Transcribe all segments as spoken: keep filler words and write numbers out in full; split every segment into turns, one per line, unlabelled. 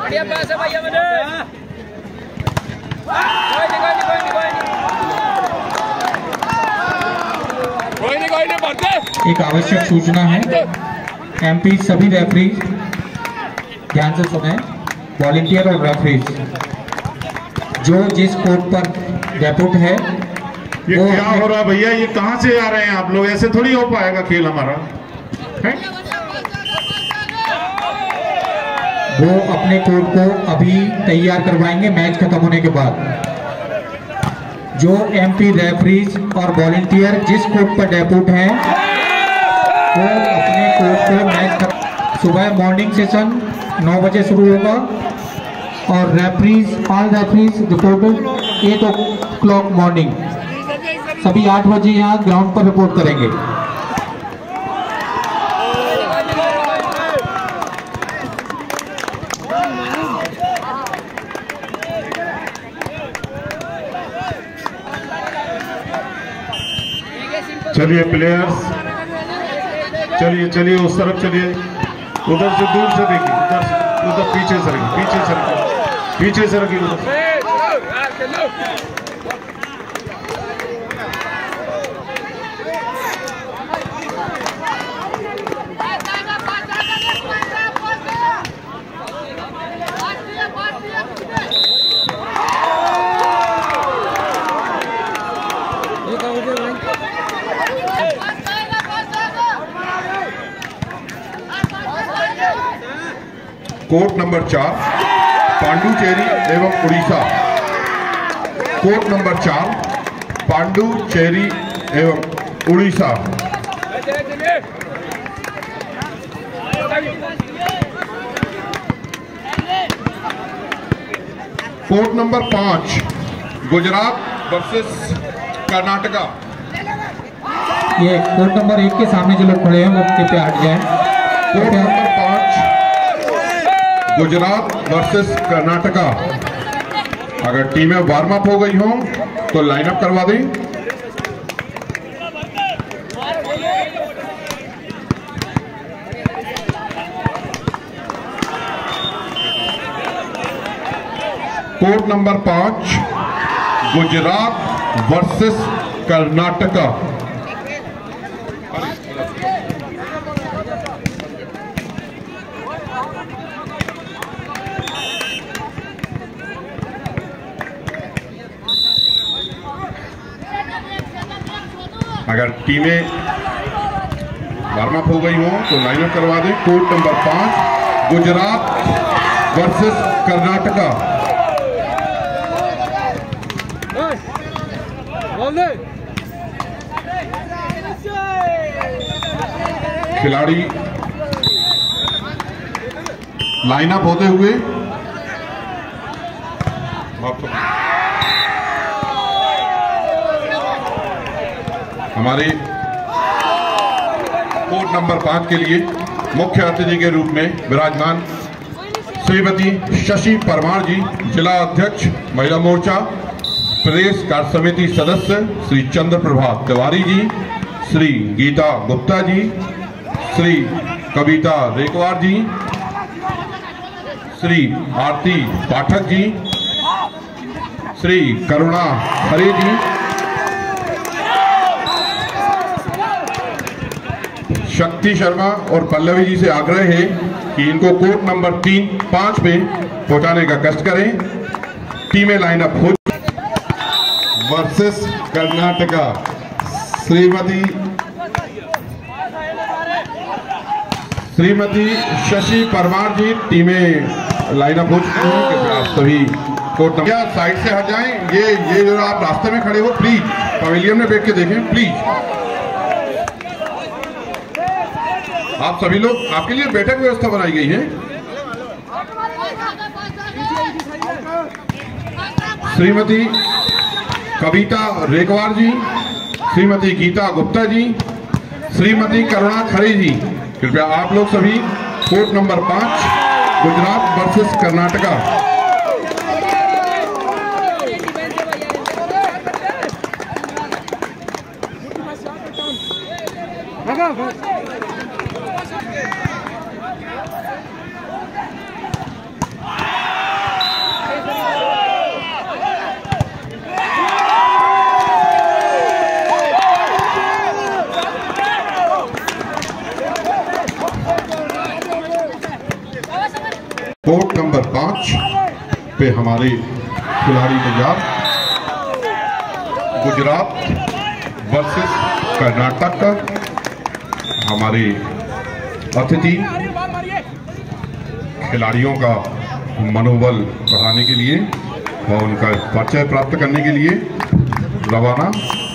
बढ़िया पास है भैया मैंने कोई नहीं कोई नहीं कोई नहीं कोई नहीं कोई नहीं बढ़ते।
एक आवश्यक सूचना है, एमपी सभी रेफरीज ध्यान से सुने, वॉलंटियर और रेफरीज जो जिस कोर्ट पर डेपुट है।
ये क्या हो रहा है भैया, ये कहाँ से आ रहे हैं आप लोग? ऐसे थोड़ी हो पाएगा खेल हमारा है?
वो अपने कोर्ट को अभी तैयार करवाएंगे मैच खत्म होने के बाद। जो एमपी रेफरीज और वॉलंटियर जिस कोर्ट पर डेपुट हैं वो अपने कोर्ट को मैच सुबह मॉर्निंग सेशन नौ बजे शुरू होगा और referees all referees reported eight o'clock morning सभी आठ बजे यहाँ ग्राउंड पर रिपोर्ट करेंगे।
चलिए प्लेयर्स, चलिए चलिए उस तरफ चलिए, उधर से दूर से देखिए, उधर उधर पीछे से रखिए, पीछे से रखिए, पीछे से रखिए उधर। कोर्ट नंबर चार पांडुचेरी एवं उड़ीसा। कोर्ट नंबर चार पांडुचेरी एवं उड़ीसा। कोर्ट नंबर पांच गुजरात वर्सेस कर्नाटका।
ये कोर्ट नंबर एक के सामने जो लोग खड़े हैं वो कृपया हट जाएं।
कोर्ट नंबर पांच गुजरात वर्सेस कर्नाटका। अगर टीमें वार्म अप हो गई हों तो लाइनअप करवा दें। कोर्ट नंबर पांच गुजरात वर्सेस कर्नाटका। अगर टीमें वार्म अप हो गई हो तो लाइनअप करवा दें। कोर्ट नंबर पांच गुजरात वर्सेस कर्नाटका। खिलाड़ी लाइनअप होते हुए हमारे कोर्ट नंबर पांच के लिए मुख्य अतिथि के रूप में विराजमान श्रीमती शशि परमार जी, जिला अध्यक्ष महिला मोर्चा, प्रदेश कार्य समिति सदस्य श्री चंद्र प्रभा तिवारी जी, श्री गीता गुप्ता जी, श्री कविता रेकवार जी, श्री आरती पाठक जी, श्री करुणा खरे जी, शक्ति शर्मा और पल्लवी जी से आग्रह है कि इनको कोर्ट नंबर तीन पांच पे पहुंचाने का कष्ट करें। टीमें लाइनअप हो वर्सेस कर्नाटका। श्रीमती श्रीमती शशि परमार जी, टीमें लाइनअप हो चुकी हैं। कृपया आप सभी कोर्ट नंबर साइड से हट जाएं। ये ये जो आप रास्ते में खड़े हो प्लीज पवेलियन में बैठ के देखें प्लीज। आप सभी लोग, आपके लिए बैठक व्यवस्था बनाई गई है। श्रीमती कविता रेकवार जी, श्रीमती गीता गुप्ता जी, श्रीमती करुणा खरे जी, कृपया आप लोग सभी कोर्ट नंबर पांच Gujarat versus Karnataka. Court number पांच पे हमारे खिलाड़ी तैयार। गुजरात वर्सेस कर्नाटक का हमारे अतिथि खिलाड़ियों का मनोबल बढ़ाने के लिए और उनका परिचय प्राप्त करने के लिए रवाना।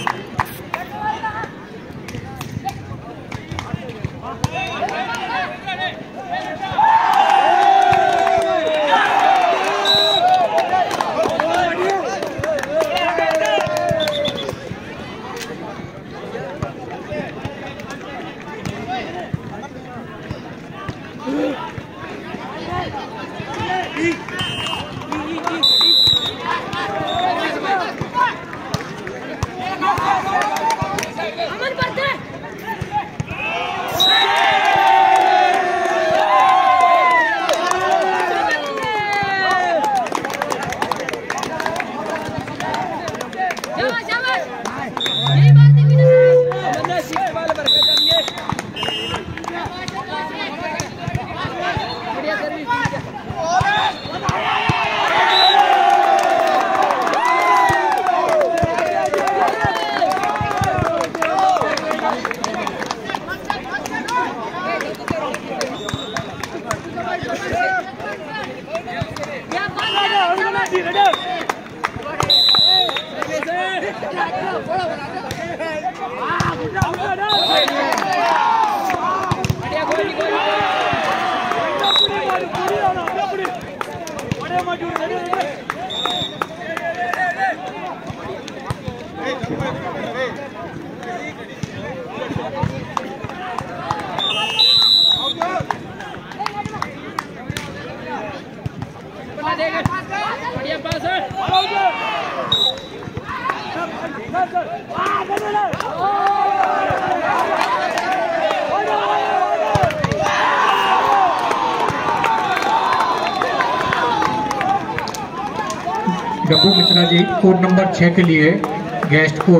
डब्बू मिश्रा जी कोड नंबर छह के लिए गेस्ट को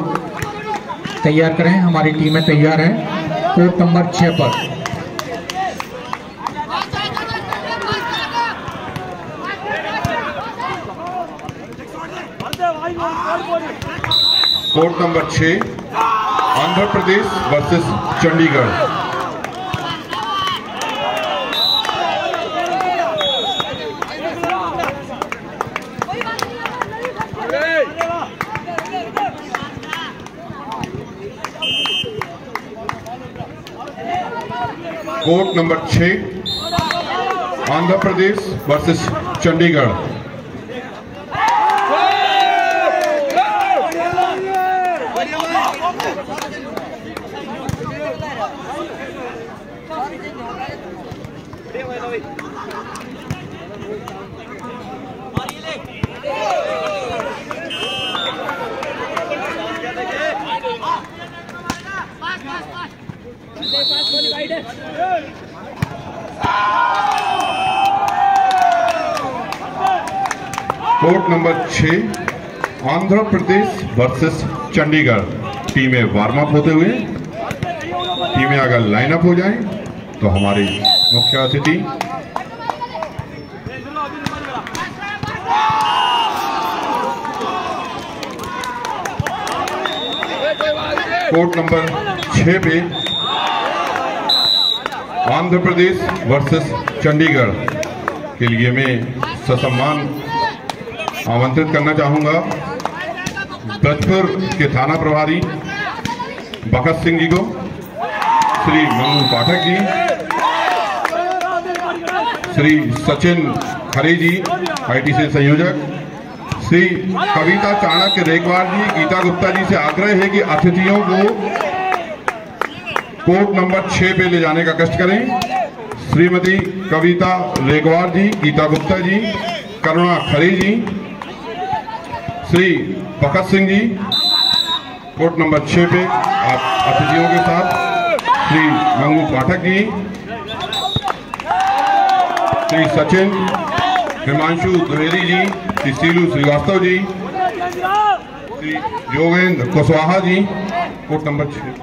तैयार करें। हमारी टीमें तैयार हैं कोड नंबर छह पर।
कोर्ट नंबर छह Andhra Pradesh versus Chandigarh. Court number छह Andhra Pradesh versus Chandigarh. Court number छह आंध्र प्रदेश वर्सेस चंडीगढ़। टीमें वार्म अप होते हुए टीमें अगर लाइनअप हो जाएं तो हमारे मुख्य अतिथि कोर्ट नंबर छह पे आंध्र प्रदेश वर्सेस चंडीगढ़ के लिए मैं ससम्मान आमंत्रित करना चाहूंगा ब्रजपुर के थाना प्रभारी भगत सिंह जी को, श्री मंगू पाठक जी, श्री सचिन खरे जी आईटी से संयोजक, श्री कविता चाणक्य रेगवार जी, गीता गुप्ता जी से आग्रह है कि अतिथियों को कोर्ट नंबर छह पे ले जाने का कष्ट करें। श्रीमती कविता रेगवार जी, गीता गुप्ता जी, करुणा खरे जी, श्री भगत सिंह जी कोर्ट नंबर छह पे आप अतिथियों के साथ, श्री मंगू पाठक जी, श्री सचिन हिमांशु द्विवेदी जी, श्री सीलू श्रीवास्तव जी, श्री योगेंद्र कुशवाहा जी कोर्ट नंबर छह।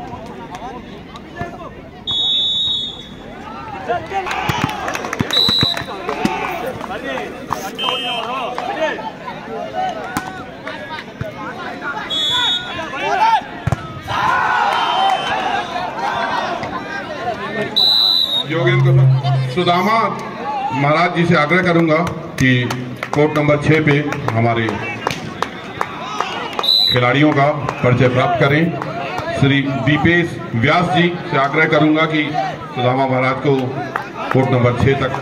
योगेंद्र सुदामा महाराज जी से आग्रह करूंगा कि कोर्ट नंबर छह पे हमारे खिलाड़ियों का परिचय प्राप्त करें। श्री दीपेश व्यास जी से आग्रह करूंगा कि सुदामा महाराज को कोर्ट नंबर छह तक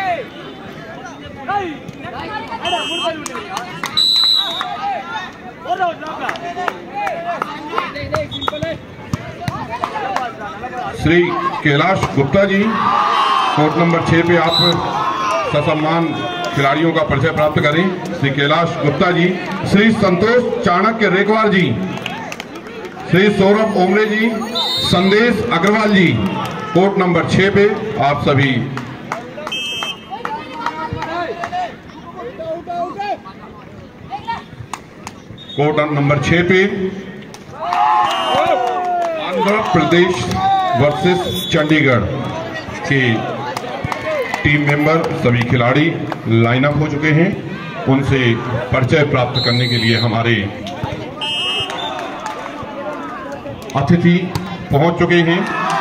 श्री कैलाश गुप्ता जी कोर्ट नंबर छह पे आप ससम्मान खिलाड़ियों का परिचय प्राप्त करें। श्री कैलाश गुप्ता जी, श्री संतोष चाणक्य रेकवार जी, श्री सौरभ ओमरे जी, संदेश अग्रवाल जी कोर्ट नंबर छह पे आप सभी कोर्ट नंबर छह पे आंध्र प्रदेश वर्सेस चंडीगढ़ के टीम मेंबर सभी खिलाड़ी लाइन अप हो चुके हैं। उनसे परिचय प्राप्त करने के लिए हमारे अतिथि पहुंच चुके हैं।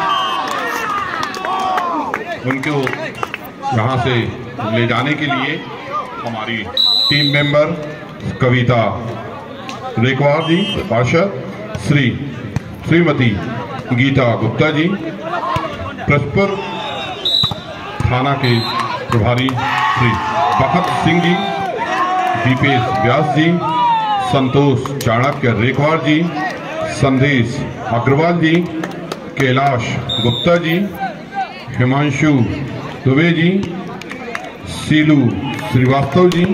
उनको यहां से ले जाने के लिए हमारी टीम मेंबर कविता रेकवार जी, पार्षद श्री श्रीमती गीता गुप्ता जी, प्रस्पर थाना के प्रभारी श्री बखत सिंह जी, दीपेश व्यास जी, संतोष चाणक्य रेकवार जी, संदेश अग्रवाल जी, कैलाश गुप्ता जी, हिमांशु दुबे जी, सीलू श्रीवास्तव जी,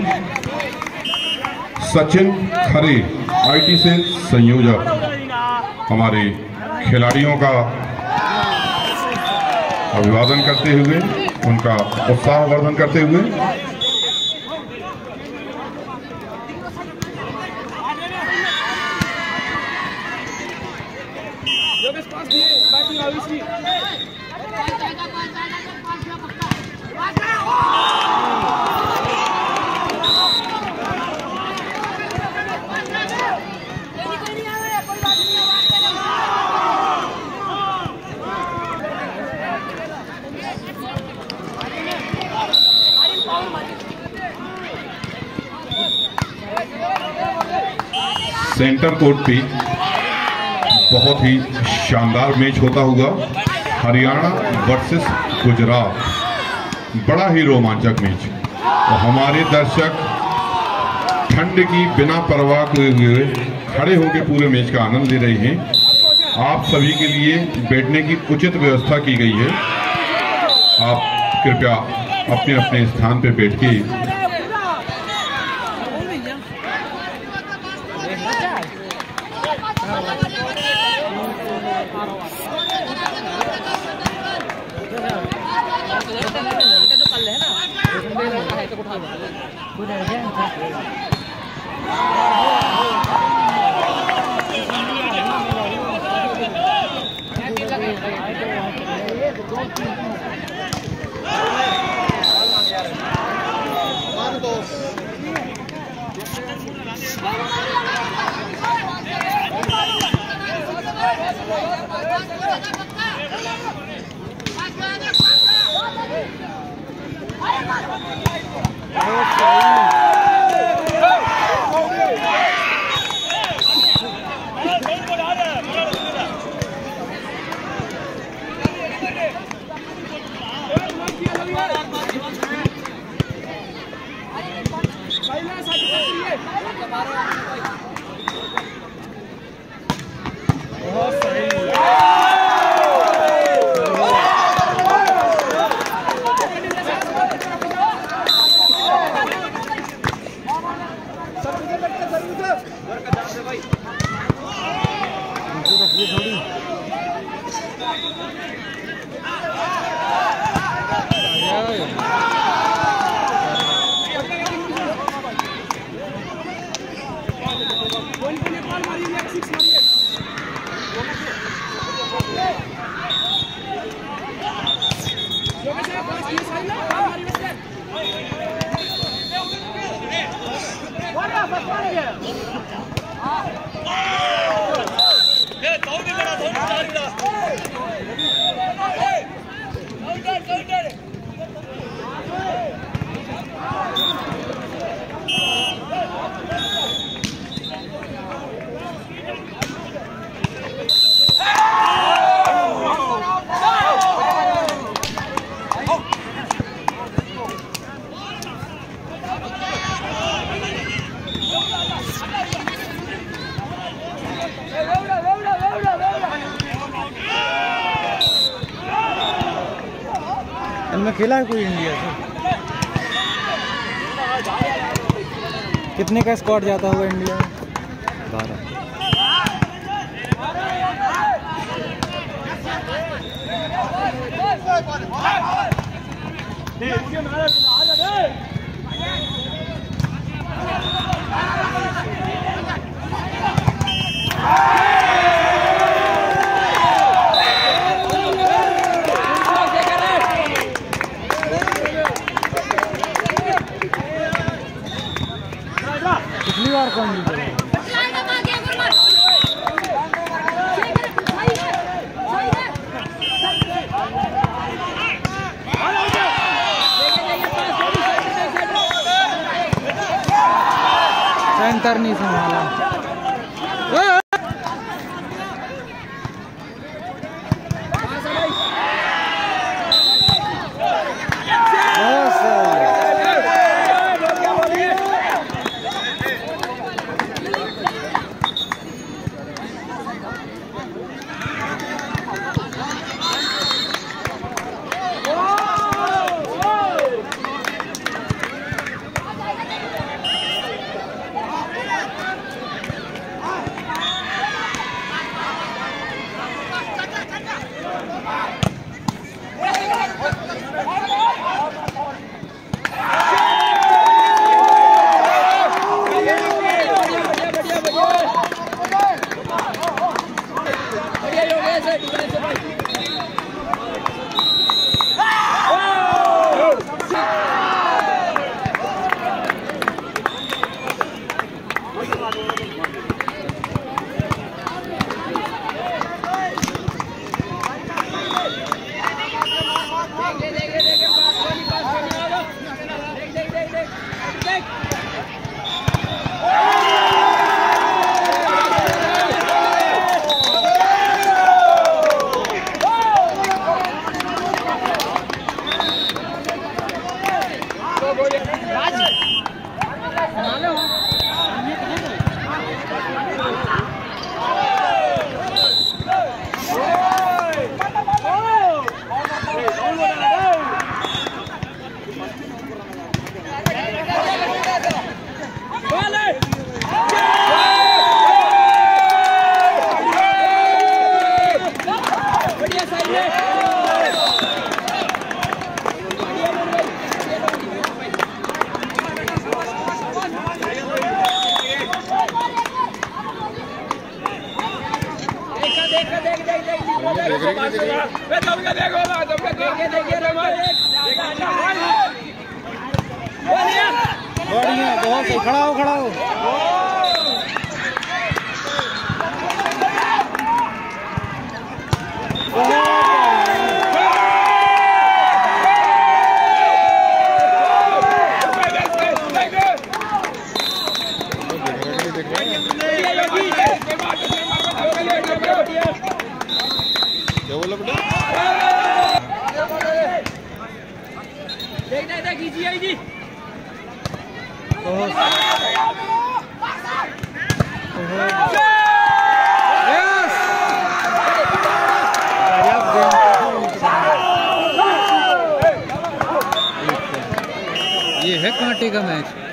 सचिन खरे आईटी से संयोजक हमारे खिलाड़ियों का अभिवादन करते हुए, उनका उत्साहवर्धन करते हुए सेंटर कोर्ट पे बहुत ही शानदार मैच होता हुआ हरियाणा वर्सेस गुजरात, बड़ा ही रोमांचक मैच। तो हमारे दर्शक ठंड की बिना परवाह हुए खड़े होकर पूरे मैच का आनंद ले रहे हैं। आप सभी के लिए बैठने की उचित व्यवस्था की गई है। आप कृपया अपने अपने स्थान पर बैठ के
खेला है कोई इंडिया से? कितने का स्क्वाड जाता होगा इंडिया में? बारह। पिछली बार कौन जीता? सेंटर नहीं संभाला। बढ़िया, बहुत सही। खड़ा हो खड़ा हो। ये है कांटे का मैच।